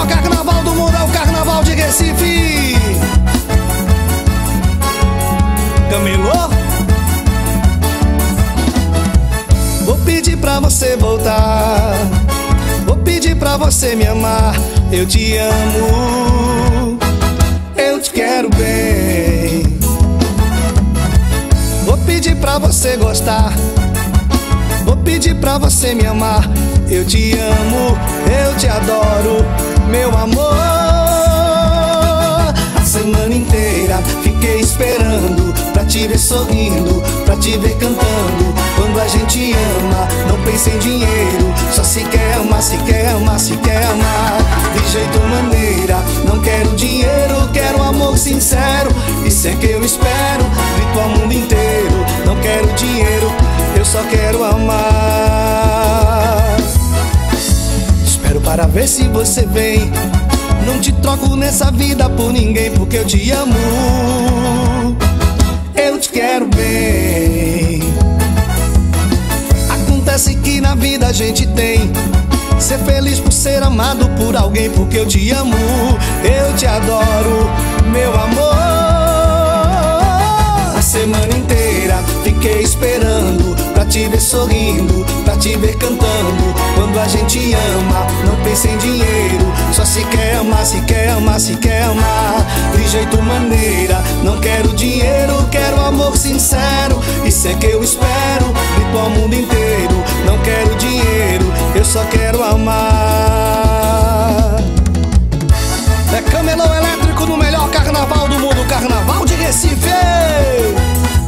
melhor carnaval do mundo é o Carnaval de Recife. Camelô? Vou pedir pra você voltar, vou pedir pra você me amar. Eu te amo, eu te quero bem. Vou pedir pra você gostar, vou pedir pra você me amar. Eu te amo, eu te adoro, meu amor. A semana inteira fiquei esperando pra te ver sorrindo, pra te ver cantando. Quando a gente ama, não pensa em dinheiro, só se quer amar, se quer amar, se quer amar. De jeito maneira, não quero dinheiro, quero amor sincero. Isso é que eu espero, grito ao mundo inteiro. Não quero dinheiro, eu só quero amar. Espero para ver se você vem. Não te troco nessa vida por ninguém, porque eu te amo, eu te quero bem. Acontece que na vida a gente tem ser feliz por ser amado por alguém, porque eu te amo, eu te adoro, meu amor. A semana inteira fiquei esperando pra te ver sorrindo, pra te ver cantando. Quando a gente ama, não pensa em dinheiro, só se quer amar, se quer amar, se quer amar. De jeito maneira, não quero dinheiro, quero amor sincero. Isso é que eu espero, grito ao mundo inteiro. Não quero dinheiro, eu só quero amar. É Camelô Elétrico no melhor carnaval do mundo, Carnaval de Recife.